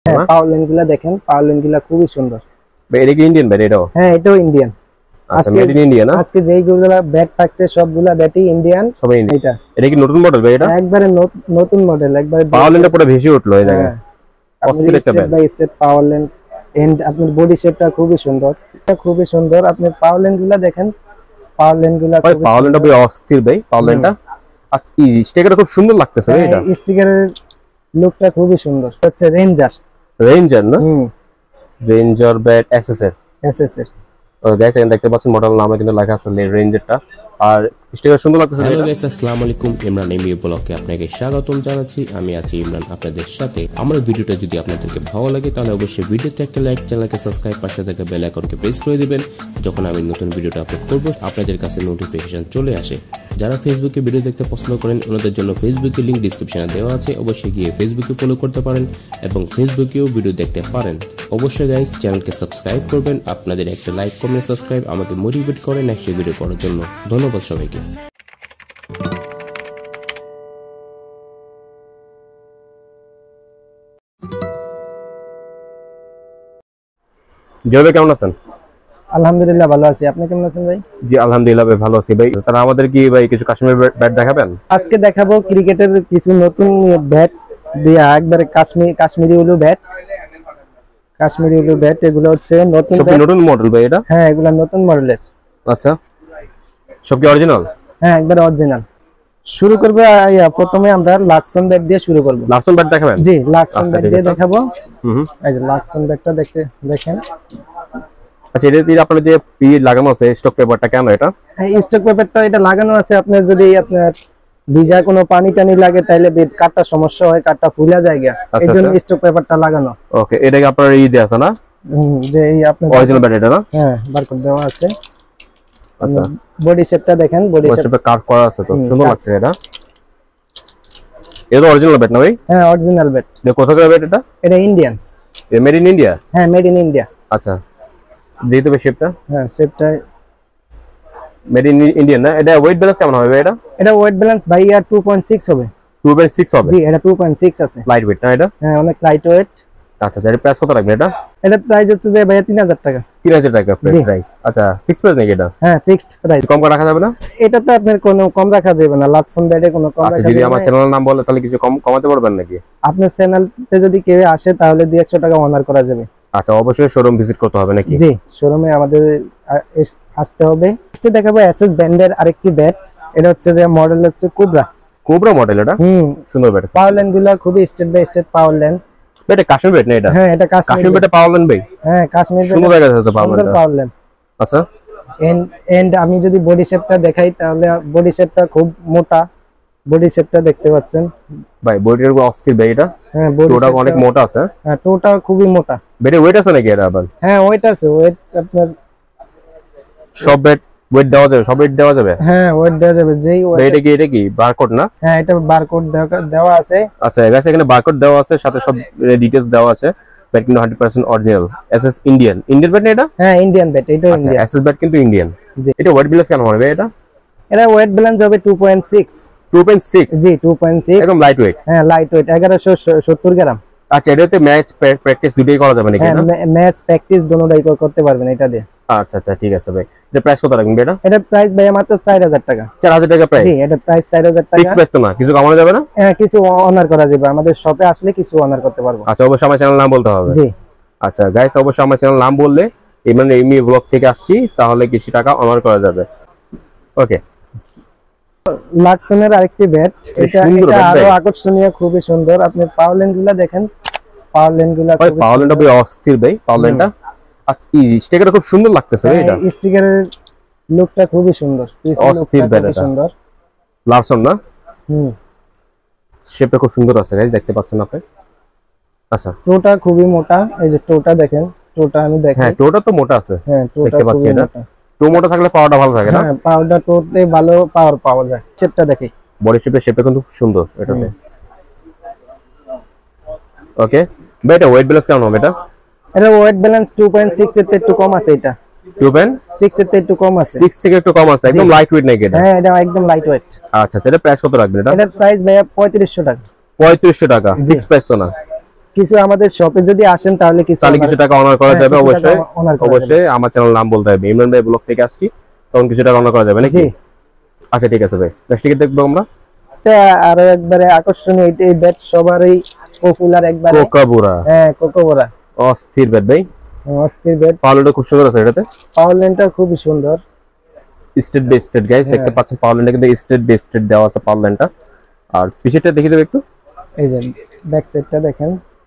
হ্যাঁ পাওয়ারল্যান্ড গুলা দেখেন, পাওয়ারল্যান্ড গুলা খুবই সুন্দর। এটা কি ইন্ডিয়ান ব্যাট? এটাও হ্যাঁ এটাও ইন্ডিয়ান। আচ্ছা মেড ইন ইন্ডিয়া না? আজকে যেইগুলা ব্যাট থাকছে সবগুলা ব্যাটই ইন্ডিয়ান, সবাই ইন্ডিয়ান। এটা কি নতুন মডেল ভাই? এটা একবারে নতুন মডেল, একবারে পাওয়ারল্যান্ডে পুরো ভেসে উঠলো এই জায়গায়। অস্থির একটা ব্যাট বাই স্টেট পাওয়ারল্যান্ড। এন্ড আপনার বডি শেপটা খুবই সুন্দর, এটা খুবই সুন্দর। আপনি পাওয়ারল্যান্ড গুলা দেখেন, পাওয়ারল্যান্ড গুলা ভাই পাওয়ারল্যান্ডটা ভাই অস্থির ভাই। পাওয়ারল্যান্ডটা আর স্টিকারটা খুব সুন্দর লাগতেছে ভাই। এটা স্টিকারের লুকটা খুবই সুন্দর। হচ্ছে রেঞ্জার। রেঞ্জার না? রেঞ্জার ব্যাট এসএস এর। গাইস এখানে দেখতে পাচ্ছেন মডেল নামে কিন্তু লেখা আছে রেঞ্জারটা, আর স্টিকার সুন্দর লাগতেছে। হ্যালো গাইস, আসসালামু আলাইকুম। ইমরান এমবি ব্লগে আপনাকে স্বাগতম জানাচ্ছি। আমি আছি ইমরান আপনাদের সাথে। আমার ভিডিওটা যদি আপনাদেরকে ভালো লাগে তাহলে অবশ্যই ভিডিওতে একটা লাইক, চ্যানেলকে সাবস্ক্রাইব, পাশে থাকা বেল আইকনকে প্রেস করে দিবেন। যখন আমি নতুন ভিডিওটা আপলোড করব আপনাদের কাছে নোটিফিকেশন চলে আসে। যারা ফেসবুকে ভিডিও দেখতে পছন্দ করেন ওনাদের জন্য ফেসবুকের লিংক ডেসক্রিপশনে দেওয়া আছে, অবশ্যই গিয়ে ফেসবুকে ফলো করতে পারেন এবং ফেসবুকেও ভিডিও দেখতে পারেন। অবশ্যই গাইস চ্যানেলকে সাবস্ক্রাইব করবেন। আপনাদের একটা লাইক, কমেন্ট, সাবস্ক্রাইব আমাকে মোটিভেট করে নেক্সট ভিডিও করার জন্য। ধন্যবাদ সবাইকে। জয় ভাই কেমন আছেন? আলহামদুলিল্লাহ ভালো আছি, আপনি কেমন আছেন ভাই? জি আলহামদুলিল্লাহ ভাই ভালো আছি ভাই। তারা আমাদের কি ভাই কিছু কাশ্মীর ব্যাট দেখাবেন? আজকে দেখাবো ক্রিকেটের কিছু নতুন ব্যাট দিয়া, একবারে কাশ্মীরি উলু ব্যাট। কাশ্মীরি উলু ব্যাট এগুলো হচ্ছে নতুন নতুন মডেল ভাই এটা? হ্যাঁ এগুলো নতুন মডেলের। আচ্ছা সব কি অরিজিনাল? হ্যাঁ একবারে অরিজিনাল। শুরু করব প্রথমে আমরা লাক্সন ব্যাট দিয়ে শুরু করব। লাক্সন ব্যাট দেখাবেন? জি লাক্সন ব্যাট দিয়ে দেখাবো। এই যে লাক্সন ব্যাটটা দেখেন। আচ্ছা এটা দিয়ে আপনার যে পি লাগানো আছে স্টক পেপারটা কেন এটা? স্টক পেপারটা এটা লাগানো আছে আপনার যদি আপনার ভিজা কোনো পানি টানি লাগে তাহলে বেড কাটটা সমস্যা হয়, কাটটা ফুলা যায়। এইজন্য স্টক পেপারটা লাগানো। ওকে এটা কি আপনার এই দিয়ে আছে না? যে এই আপনার অরিজিনাল ব্যাট এটা না? হ্যাঁ বারকোড দেওয়া আছে। আচ্ছা বডি শেপটা দেখেন, বডি শেপে কার্ভ করা আছে তো সুন্দর লাগছে এটা। এটা অরিজিনাল ব্যাট না ভাই? হ্যাঁ অরিজিনাল ব্যাট। এটা কোথাকার ব্যাট এটা? এটা ইন্ডিয়ান। এ মেড ইন ইন্ডিয়া? হ্যাঁ মেড ইন ইন্ডিয়া। আচ্ছা দিতে হবে শেপটা। হ্যাঁ শেপটা মেড ইন ইন্ডিয়ান না? এটা ওয়েট ব্যালেন্স কেমন হবে এটা? এটা ওয়েট ব্যালেন্স ভাই 2.6 হবে। 2.6 হবে? জি এটা 2.6 আছে। লাইট ওয়েট না এটা? হ্যাঁ অনেক লাইট ওয়েট। আচ্ছা এর প্রাইস কত রাখবেন এটা? এটা প্রাইস হচ্ছে যে ভাই 3000 টাকা। 3000 টাকা প্রাইস? আচ্ছা ফিক্সড প্রাইস নাকি এটা? হ্যাঁ ফিক্সড প্রাইস। কম রাখা যাবে না? এটা তো আপনার কোনো কম রাখা যাবে না, লাক্সন ব্যাটে কোনো কম রাখা যাবে না। যদি আমার চ্যানেলের নাম বলে তাহলে কিছু কমাতে পারবেন নাকি? আপনার চ্যানেলতে যদি কেউ আসে তাহলে 200 টাকা অনার করা যাবে। আচ্ছা অবশ্যই শোরুম ভিজিট করতে হবে নাকি? জি শোরুমে আমাদের আসতে হবে। আজকে দেখাবো এসএস ব্র্যান্ডের আরেকটি ব্যাট। এটা হচ্ছে যে মডেল হচ্ছে কোবরা মডেল। এটা সুন্দর ব্যাট। পাওয়ারল্যান্ড গুলো খুবই স্টেট বাই স্টেট পাওয়ারল্যান্ড। এটা কাশ্মীর ব্যাট না এটা? হ্যাঁ এটা কাশ্মীর ব্যাটে পাওয়ারল্যান্ড ভাই? হ্যাঁ কাশ্মীর সুন্দর ব্যাট আছে পাওয়ারল্যান্ড। আচ্ছা এন্ড আমি যদি বডি শেপটা দেখাই তাহলে বডি শেপটা খুব মোটা। বডি শেপটা দেখতে পাচ্ছেন ভাই, বডির অস্থির ভাই এটা। হ্যাঁ বডিটা অনেক মোটা আছে। হ্যাঁ টোটা খুবই মোটা। বেডে ওয়েট আছে নাকি এটা আবার? হ্যাঁ ওয়েট আছে। ওয়েট আপনার সব বেড ওয়েট দেওয়া যাবে? সব ওয়েট দেওয়া যাবে? হ্যাঁ ওয়েট দেওয়া যাবে। যেই ওয়েট এটা কি বারকোড না? হ্যাঁ এটা বারকোড দেওয়া আছে। আচ্ছা গাইস এখানে বারকোড দেওয়া আছে, সাথে সব ডিটেইলস দেওয়া আছে। ব্যাট কিন্তু 100% অরিজিনাল এসএস ইন্ডিয়ান ব্যাট না এটা? হ্যাঁ ইন্ডিয়ান ব্যাট, এটা ইন্ডিয়ান। এসএস ব্যাট কিন্তু ইন্ডিয়ান। এটা ওয়েট ব্যালেন্স কেমন হবে এটা? এটা ওয়েট ব্যালেন্স হবে 2.6। 2.6? জি 2.6 একদম লাইট ওয়েট। হ্যাঁ লাইট ওয়েট 1170 গ্রাম। আচ্ছা এটাতে ম্যাচ প্র্যাকটিস দুটোই করা যাবে নাকি? হ্যাঁ ম্যাচ প্র্যাকটিস দুটোই করতে পারবেন এটা দিয়ে। আচ্ছা ঠিক আছে ভাই। এটা প্রাইস কত রাখবেন এটা? এটা প্রাইস ভাই মাত্র 4000 টাকা। 4000 টাকা প্রাইস? জি এটা প্রাইস 4000 টাকা। ফিক্স প্রাইস তো না? কিছু কমানো যাবে না? হ্যাঁ কিছু অনার করা যাবে, আমাদের শপে আসলে কিছু অনার করতে পারবো। আচ্ছা অবশ্যই আমার চ্যানেল নাম বলতে হবে। জি আচ্ছা গাইস অবশ্যই আমার চ্যানেল নাম বললে মানে এমনি ব্লগ থেকে আসছি তাহলে কিছু টাকা অনার করা যাবে। ওকে লাক্সনের আরেকটি ব্যাট। এটা আরো আকর্ষণীয়, খুবই সুন্দর। আপনি পাওয়ারল্যান্ড গুলা দেখেন, পাওয়ারল্যান্ড গুলা পাওয়ারল্যান্ডটা ভাই অস্থির ভাই। পাওয়ারল্যান্ডটা আর স্টিকারটা খুব সুন্দর লাগতেছে ভাই। এটা স্টিকারের লুকটা খুবই সুন্দর, অস্থির ব্যাট এটা। সুন্দর লারসন না? শেপটা খুব সুন্দর আছে গাইস, দেখতে পাচ্ছেন আপনি। আচ্ছা টোটা খুবই মোটা। এই যে টোটা দেখেন, টোটা আমি দেখাই। হ্যাঁ টোটা তো মোটা আছে। হ্যাঁ টোটা দেখতে পাচ্ছি এটা। টো মোটা থাকলে পাওয়ারটা ভালো থাকে না? হ্যাঁ পাওয়ারটা টোতে ভালো পাওয়ার পাওয়া যায়। শেপটা দেখি, বডি শেপটা কিন্তু খুব সুন্দর এটাতে। ওকে ভাই এটা ওয়েট ব্যালেন্স কেমন হবে এটা? এটা ওয়েট ব্যালেন্স 2.6 এর একটু কম আছে। এটা 2.6 এর একটু কম আছে। 6 থেকে একটু কম আছে। একদম লাইট ওয়েট নাকি এটা? হ্যাঁ এটা একদম লাইট ওয়েট। আচ্ছা এটা প্রাইস কত রাখবেন এটা? এটা প্রাইস ভাই 3500 টাকা। 3500 টাকা? ফিক্স প্রাইস তো না? কিছু আমাদের শপে যদি আসেন তাহলে কিছু টাকা অনার করা যাবে। অবশ্যই অবশ্যই আমার চ্যানেল নাম বলতে হবে, ইমরান ভাই ব্লগ থেকে আসছি, তখন কিছু টাকা অনার করা যাবে নাকি? আচ্ছা ঠিক আছে ভাই, নেক্সট কি দেখবো আমরা? এটা আরো একবারে আকর্ষণীয়, এই ব্যাট সবারই পপুলার একবারে কোকাবুরা। হ্যাঁ কোকাবুরা, অস্থির ব্যাট ভাই, অস্থির ব্যাট। পাওয়ারটা খুব সুন্দর আছে, এটাতে পাওয়ার লাইনটা খুবই সুন্দর, স্টেট বাই স্টেট গাইস দেখতে পাচ্ছেন। পাওয়ার লাইনটা কিন্তু স্টেট বাই স্টেট দেওয়া আছে পাওয়ার লাইনটা। আর পিছনটা দেখিয়ে দেব একটু, এই যে ব্যাক সাইডটা দেখেন,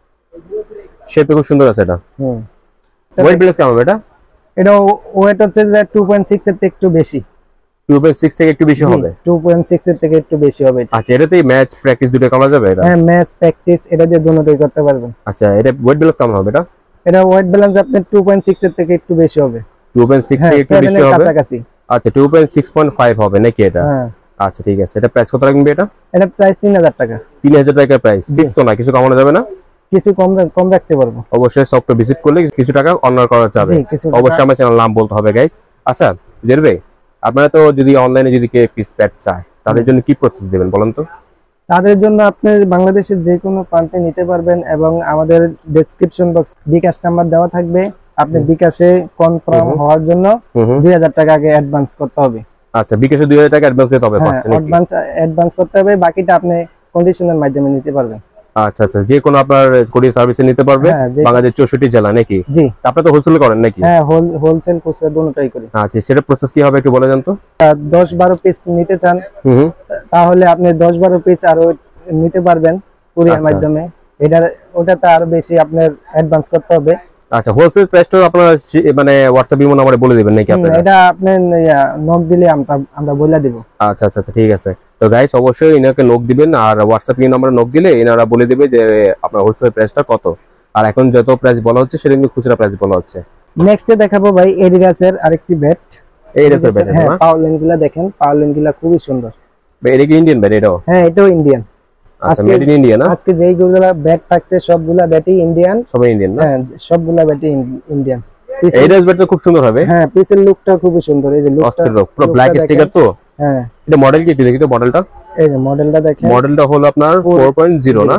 শেপে খুব সুন্দর আছে এটা। ওয়েট ব্যালেন্স কেমন এটা? এটা ওয়েট হচ্ছে যে 2.6 এর থেকে একটু বেশি, 2.6 থেকে একটু বেশি হবে, 2.6 এর থেকে একটু বেশি হবে। আচ্ছা, এটাতেই ম্যাচ প্র্যাকটিস দুটো করা যাবে এটা? হ্যাঁ ম্যাচ প্র্যাকটিস এটা দিয়ে দুটোই করতে পারবেন। আচ্ছা, এটা ওয়েট ব্যালেন্স কেমন হবে এটা? এটা ওয়েট ব্যালেন্স আপনার 2.6 এর থেকে একটু বেশি হবে, 2.6 থেকে একটু বেশি হবে কাছাকাছি। আচ্ছা 2.6.5 হবে নাকি এটা? আচ্ছা ঠিক আছে, এটা প্রাইস কত রাখবেন এটা? এটা প্রাইস 3000 টাকা। 3000 টাকা প্রাইস, ফিক্স তো না, কিছু কমানো যাবে না? কিছু কম রাখতে পারবো। অবশ্যই শপটা ভিজিট করলে কিছু টাকা অনার করা যাবে। অবশ্যই আমার চ্যানেল নাম বলতে হবে গাইস। আচ্ছা জের ভাই, আপনারা তো যদি অনলাইনে যদি কেউ পিস প্যাড চায় তাদের জন্য কি প্রসেস দিবেন বলেন তো? তাদের জন্য আপনি বাংলাদেশের যে কোনো প্রান্তে নিতে পারবেন, এবং আমাদের ডেসক্রিপশন বক্স বিকাশ নাম্বার দেওয়া থাকবে। আপনি বিকাশে কনফার্ম হওয়ার জন্য 2000 টাকা আগে অ্যাডভান্স করতে হবে। আচ্ছা, বিকাশে 2000 টাকা অ্যাডভান্স দিতে হবে ফার্স্টে নাকি? অ্যাডভান্স করতে হবে, বাকিটা আপনি কন্ডিশনের মাধ্যমে নিতে পারবেন। আচ্ছা আচ্ছা, যে কোনো আপনার কুরিয়ার সার্ভিসে নিতে পারবে বাংলাদেশ 64 জেলা নাকি? জি। আপনারা তো হোলসেল করেন নাকি? হ্যাঁ হোলসেল খুচরা দুটোই করি। আচ্ছা, সেটা প্রসেস কি হবে একটু বলে দেন তো। 10-12 পিস নিতে চান তাহলে আপনি 10-12 পিস আরো নিতে পারবেন কুরিয়ার মাধ্যমে। ওটাতে আরো বেশি আপনার অ্যাডভান্স করতে হবে। আচ্ছা, হোলসেল প্রাইসটা আপনারা মানে হোয়াটসঅ্যাপ ইমো নম্বরে বলে দিবেন নাকি আপনারা? এটা আপনি নক দিলে আমরা বলে দেব। আচ্ছা আচ্ছা ঠিক আছে। তো গাইস অবশ্যই ইনাকে নক দিবেন, আর হোয়াটসঅ্যাপ ইমো নম্বরে নক দিলে ইনারা বলে দিবে যে আপনার হোলসেল প্রাইসটা কত। আর এখন যত প্রাইস বলা হচ্ছে সেটা কিন্তু খুচরা প্রাইস বলা হচ্ছে। নেক্সট দেখাবো ভাই এডিডাসের আরেকটি ব্যাট। এডিডাসের ব্যাট, হ্যাঁ পাওয়ার লাইনগুলো দেখেন, পাওয়ার লাইনগুলো খুবই সুন্দর। এটা কি ইন্ডিয়ান ব্যাট এটাও? হ্যাঁ এটাও ইন্ডিয়ান। আচ্ছা, মেড ইন ইন্ডিয়া না? আজকে যেইগুলো ব্যাট থাকছে সবগুলা ব্যাটই ইন্ডিয়ান। সবই ইন্ডিয়ান না? হ্যাঁ সবগুলা ব্যাটই ইন্ডিয়ান। এডিডাস ব্যাটটা খুব সুন্দর হবে। হ্যাঁ পিসের লুকটা খুবই সুন্দর, এই যে লুকটা পুরো ব্ল্যাক স্টিকার তো। হ্যাঁ এটা মডেল কি একটু দেখি তো মডেলটা। এই যে মডেলটা দেখেন, মডেলটা হলো আপনার 4.0 না?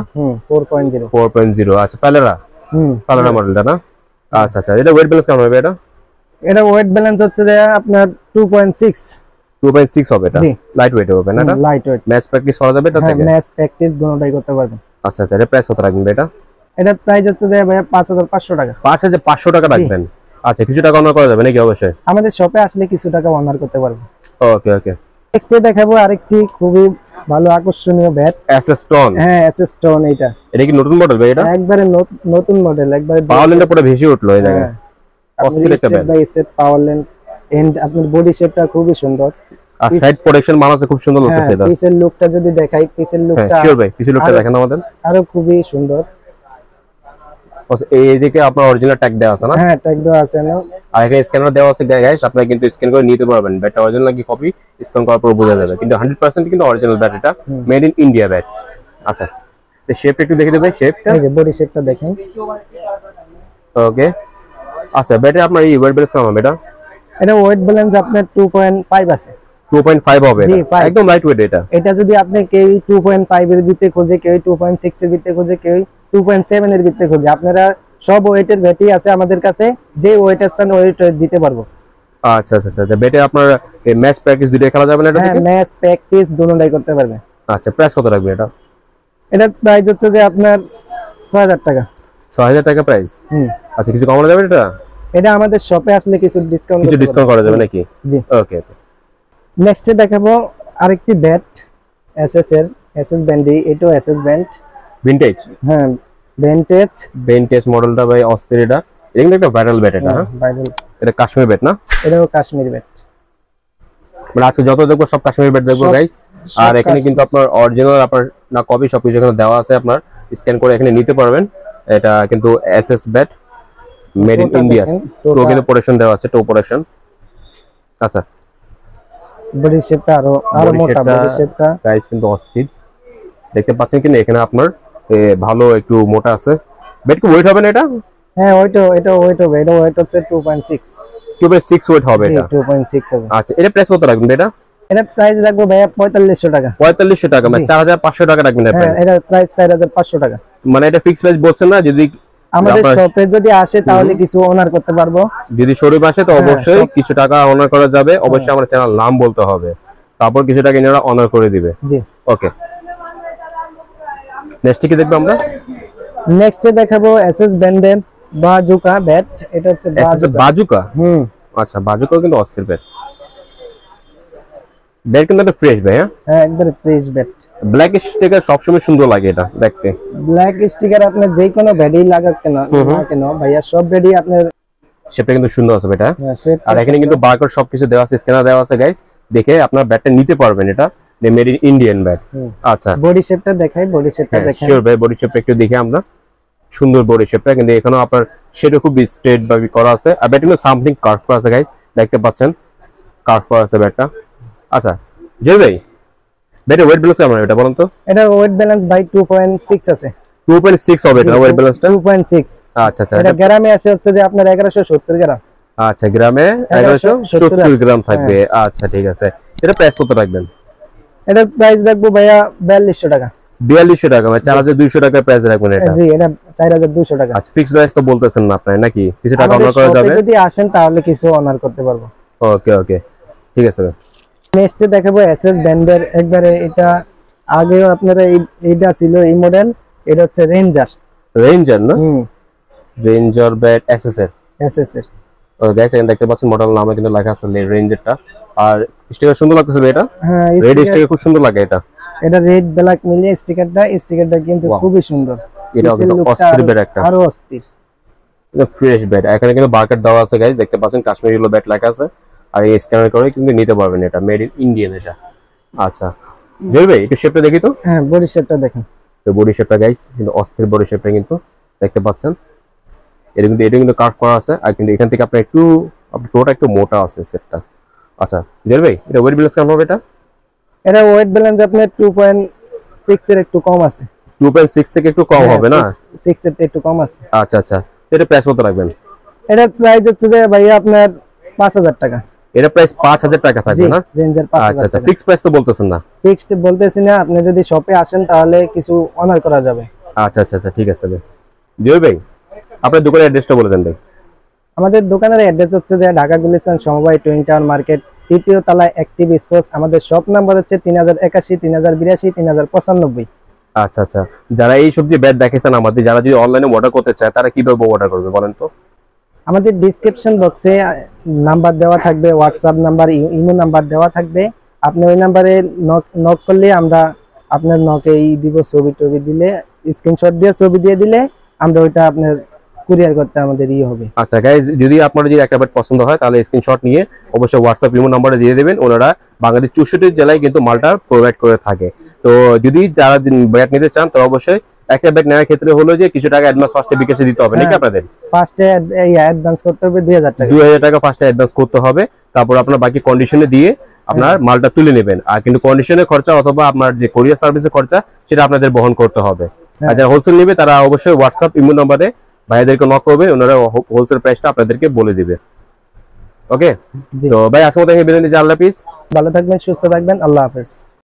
4.0। আচ্ছা প্যালেরা, প্যালেরা মডেলটা না? আচ্ছা আচ্ছা, এটা ওয়েট ব্যালেন্স কেমন হবে এটা? এটা ওয়েট ব্যালেন্স হচ্ছে যে আপনার 2.6 হবে এটা। লাইট ওয়েট হবে না? এটা লাইট ওয়েট। ম্যাচ প্র্যাকটিস করা যাবে এটা থেকে? হ্যাঁ ম্যাচ প্র্যাকটিস দুটোই করতে পারবেন। আচ্ছা আচ্ছা, এটা প্রাইস কত রাখবেন এটা? এটা প্রাইস হচ্ছে যে ভাই 5500 টাকা। 5500 টাকা রাখবেন? আচ্ছা, কিছু টাকা অনার করা যাবে নাকি? অবশ্যই আমাদের শপে আসলে কিছু টাকা অনার করতে পারবেন। ওকে ওকে। নেক্সট দেখাবো আরেকটি খুবই ভালো আকর্ষণীয় ব্যাট, এসএস স্টোন। হ্যাঁ এসএস স্টোন। এটা কি নতুন মডেল ভাই? এটা একবারে নতুন মডেল, একবারে পাওয়ার লাইনটা পুরো ভেসে উঠলো এই জায়গায়। অস্থির একটা bat, by state power line and আপনার বডি শেপটা খুবই সুন্দর, আর সাইড প্রোটেকশন মানাসে খুব সুন্দর লাগতেছে এটা। পিসের লুকটা যদি দেখাই, পিসের লুকটা শিওর ভাই, পিসের লুকটা দেখেন আমাদের, আরো খুবই সুন্দর। এইদিকে আপনার অরিজিনাল ট্যাগ দেওয়া আছে না? হ্যাঁ ট্যাগ দেওয়া আছে না, আর এখানে স্ক্যানার দেওয়া আছে গাইস, আপনারা কিন্তু স্ক্যান করে নিতে পারবেন। ব্যাটটা অরিজিনাল নাকি কপি স্ক্যান করার পর বোঝা যাবে, কিন্তু 100% কিন্তু অরিজিনাল ব্যাট, এটা মেড ইন ইন্ডিয়া ব্যাট। আচ্ছা, এই শেপটা একটু দেখে দেবেন, শেপটা এই যে বডি শেপটা দেখেন। ওকে। আচ্ছা, ব্যাটে আপনার এই ওয়েট ব্যালেন্স কেমন হবে এটা? এটা ওয়েট ব্যালেন্স আপনার 2.5 আছে। 2.5 হবে এটা, একদম লাইট ওয়েট এটা। এটা যদি আপনি কেউ 2.5 এর ভিতরে খোঁজে, কেউ 2.6 এর ভিতরে খোঁজে, কেউ 2.7 এর ভিতরে খোঁজে, আপনারা সব ওয়েটের ব্যাটই আছে আমাদের কাছে, যে ওয়েটার চান ওয়েট দিতে পারবো। আচ্ছা আচ্ছা আচ্ছা, ব্যাটে আপনার এই ম্যাচ প্র্যাকটিস দুটোই খেলা যাবে না এটা থেকে? হ্যাঁ ম্যাচ প্র্যাকটিস দুটোই করতে পারবে। আচ্ছা, প্রাইস কত রাখবেন এটা? এটা প্রাইস হচ্ছে যে আপনার 6000 টাকা। 6000 টাকা প্রাইস? আচ্ছা, কিছু কমানো যাবে এটা? এটা আমাদের শপে আসলে কিছু ডিসকাউন্ট করা যাবে নাকি? জি ওকে ওকে। নেক্সট দেখাবো আরেকটি ব্যাট এসএস এর, এসএস ব্যান্ডি। এটাও এসএস ব্যান্ড, ভিনটেজ। হ্যাঁ ভিনটেজ মডেলটা ভাই অস্থির। এটা কিন্তু একটা ভাইরাল ব্যাট এটা। ভাইরাল। এটা কাশ্মীর ব্যাট না? এটাও কাশ্মীরি ব্যাট। মানে আজকে যত দেখবো সব কাশ্মীরি ব্যাট দেখবো গাইস। আর এখানে কিন্তু আপনার অরিজিনাল আপনার না কপি সবকিছু এখানে দেওয়া আছে, আপনার স্ক্যান করে এখানে নিতে পারবেন। এটা কিন্তু SS bat made in India, তো কিন্তু প্রোটেকশন দেওয়া আছে, টো প্রোটেকশন। আচ্ছা, বডি শেপটা আরো মোটা, বডি শেপটা গাইস কিন্তু অস্থির দেখতে পাচ্ছেন কিনা। এখানে আপনার ভালো একটু মোটা আছে। ব্যাট কি ওয়েট হবে না এটা? হ্যাঁ এটা ওয়েট হবে, এটা ওয়েট হচ্ছে 2.6 ওয়েট হবে এটা। 2.6 হবে। আচ্ছা, এটা প্রাইস কত রাখবেন এটা? এটা প্রাইস রাখবো ভাইয়া 4500 টাকা। 4500 টাকা, মানে 4500 টাকা রাখবেন এটা প্রাইস? এটা প্রাইস 4500 টাকা। মানে এটা ফিক্স প্রাইস বলছেন না, যদি আমাদের শপে যদি আসে তাহলে কিছু অনার করতে পারবো। যদি শোরুম আসে তো অবশ্যই কিছু টাকা অনার করা যাবে, অবশ্যই আমার চ্যানেল নাম বলতে হবে, তারপর কিছু টাকা এনারা অনার করে দিবে। জি ওকে, নেক্সট কি দেখবো আমরা? নেক্সটে দেখাবো এসএস ব্র্যান্ডের বাজুকা ব্যাট। এটা হচ্ছে বাজুকা। আচ্ছা, বাজুকা কিন্তু অস্থির ব্যাট। ব্যাট কিন্তু একটা ফ্রেশ ভাই। হ্যাঁ একবারে ফ্রেশ ব্যাট। ব্ল্যাক স্টিকার সবসময় সুন্দর লাগে এটা দেখতে। ব্ল্যাক স্টিকার আপনার যে কোনো ব্যাডই লাগাক কেন না কেন ভাইয়া, সব ব্যাডই আপনার শেপটা কিন্তু সুন্দর আছে এটা। আর এখানে কিন্তু বারকোড সবকিছু দেওয়া আছে, স্ক্যানার দেওয়া আছে গাইস, দেখে আপনার ব্যাটটা নিতে পারবেন। এটা মেড ইন ইন্ডিয়ান ব্যাট। আচ্ছা, বডি শেপটা দেখাই, বডি শেপটা দেখাই। শিওর ভাই, বডি শেপটা একটু দেখে আমরা। সুন্দর বডি শেপটা, কিন্তু এখানেও আপনার সেটা খুব স্ট্রেট ভাবে করা আছে। আর ব্যাটটা কিন্তু সামথিং কার্ভ করা আছে গাইস, দেখতে পাচ্ছেন কার্ভ করা আছে ব্যাটটা। আচ্ছা জয় ভাই, ব্যাটের ওয়েট ব্যালেন্স কেমন এটা বলুন তো? এটা ওয়েট ব্যালেন্স বাই 2.6 আছে। 2.6 হবে এটা ওয়েট ব্যালেন্সটা? 2.6। আচ্ছা আচ্ছা, এটা গ্রামে আসে হচ্ছে যে আপনার 1170 গ্রাম। আচ্ছা, গ্রামে 1170 গ্রাম থাকবে। আচ্ছা ঠিক আছে, এটা প্রাইস কত রাখবেন? এটা প্রাইস রাখবো ভাইয়া 4200 টাকা। 4200 টাকা, মানে 4200 টাকা প্রাইস রাখবেন এটা? জি, এটা 4200 টাকা। আচ্ছা, ফিক্সড প্রাইস তো বলতেছেন না আপনি নাকি? কিছু টাকা অনার করা যাবে যদি আসেন তাহলে কিছু অনার করতে পারবো। ওকে ওকে, ঠিক আছে। নেক্সটে দেখাবো এসএস ব্র্যান্ডের একবারে, এটা আগে আপনারা এইটা ছিল এই মডেল, এটা হচ্ছে রেঞ্জার। রেঞ্জার না? রেঞ্জার ব্যাট এসএস এর। এসএস এর। ও গাইস, এখানে দেখতে পাচ্ছেন মডেল নামে কিন্তু লেখা আছে রেঞ্জারটা। আর স্টিকার সুন্দর লাগতেছে এটা। হ্যাঁ, রেড স্টিকার খুব সুন্দর লাগে এটা। এটা রেড ব্ল্যাক মিলিয়ে স্টিকারটা কিন্তু খুবই সুন্দর। এটা কিন্তু অস্থির ব্যাট একটা, আরো অস্থির। এটা ফ্রেশ ব্যাট। এখানে কিন্তু বারকোড দেওয়া আছে গাইস, দেখতে পাচ্ছেন কাশ্মীরি ইয়েলো ব্যাট লেখা আছে। আর এই স্ক্যানার করে কিন্তু নিতে পারবেন, এটা মেড ইন ইন্ডিয়ান এটা। আচ্ছা জয় ভাই, একটু শেপটা দেখি তো। হ্যাঁ, বডি শেপটা দেখেন। তো বডি শেপটা গাইস কিন্তু অস্থির বডি শেপটা কিন্তু দেখতে পাচ্ছেন। এটা কিন্তু কার্ভ করা আছে। আর কিন্তু এখান থেকে আপনার টোটা একটু মোটা আছে সেটটা। আচ্ছা জয় ভাই, এটা ওয়েট ব্যালেন্স কেমন হবে এটা? এটা ওয়েট ব্যালেন্স আপনার 2.6 এর একটু কম আছে। 2.6 থেকে একটু কম হবে না? 6 এর একটু কম আছে। আচ্ছা আচ্ছা, এটা প্রাইস কত রাখবেন? এটা প্রাইস হচ্ছে যে ভাইয়া আপনার 5000 টাকা। এটা প্রাইস 5000 টাকা থাকবে না? রেঞ্জার 5000। আচ্ছা আচ্ছা, ফিক্স প্রাইস তো বলতেছেন না? ফিক্সড বলতেছি না, আপনি যদি শপে আসেন তাহলে কিছু অনার করা যাবে। আচ্ছা আচ্ছা আচ্ছা, ঠিক আছে ভাই। জয় ভাই, আপনার দোকানের অ্যাড্রেসটা বলে দেন ভাই। আমাদের দোকানের অ্যাড্রেস হচ্ছে যে ঢাকা গুলিস্তান সমবায় টুইন টাউন মার্কেট, তৃতীয় তলায় অ্যাক্টিভ স্পোর্টস। আমাদের শপ নাম্বার হচ্ছে 3081, 3082, 3095। আচ্ছা আচ্ছা, যারা এই সবজি ব্যাট দেখেছেন আমাদের, যারা যদি অনলাইনে অর্ডার করতে চায় তারা কিভাবে অর্ডার করবে বলেন তো? আমাদের ডিসক্রিপশন বক্সে নাম্বার দেওয়া থাকবে, হোয়াটসঅ্যাপ নাম্বার, ইমো নাম্বার দেওয়া থাকবে। আপনি ওই নাম্বারে নক করলে আমরা আপনার নকে দিব, ছবি দিলে, স্ক্রিনশট দিয়ে ছবি দিয়ে দিলে আমরা ওইটা আপনার কুরিয়ার করতে আমাদের হবে। আচ্ছা গাইজ, যদি আপনার যদি একটা ব্যাট পছন্দ হয় তাহলে স্ক্রিনশট নিয়ে অবশ্যই হোয়াটসঅ্যাপ ইমো নাম্বারে দিয়ে দেবেন। ওনারা বাংলাদেশ 64 জেলায় কিন্তু মালটা প্রোভাইড করে থাকে। তো যদি যারা ব্যাট নিতে চান তো অবশ্যই একটা ব্যাট নেওয়ার ক্ষেত্রে হলো যে কিছু টাকা অ্যাডভান্স ফার্স্টে বিকাশে দিতে হবে নাকি আপনাদের? ফার্স্টে অ্যাডভান্স করতে হবে 2000 টাকা। 2000 টাকা ফার্স্টে অ্যাডভান্স করতে হবে, তারপর আপনার বাকি কন্ডিশনে দিয়ে আপনার মালটা তুলে নেবেন। আর কিন্তু কন্ডিশনের খরচা অথবা আপনার যে কোরিয়ার সার্ভিসের খরচা সেটা আপনাদের বহন করতে হবে। আর যারা হোলসেল নেবে তারা অবশ্যই হোয়াটসঅ্যাপ ইমো নাম্বারে ভাইদেরকে নক করবে, ওনারা হোলসেল প্রাইসটা আপনাদেরকে বলে দিবে। ওকে, তো ভাই আজকের মতো এই বিদায় নিচ্ছি। আল্লাহ হাফেজ, ভালো থাকবেন, সুস্থ থাকবেন, আল্লাহ হাফেজ।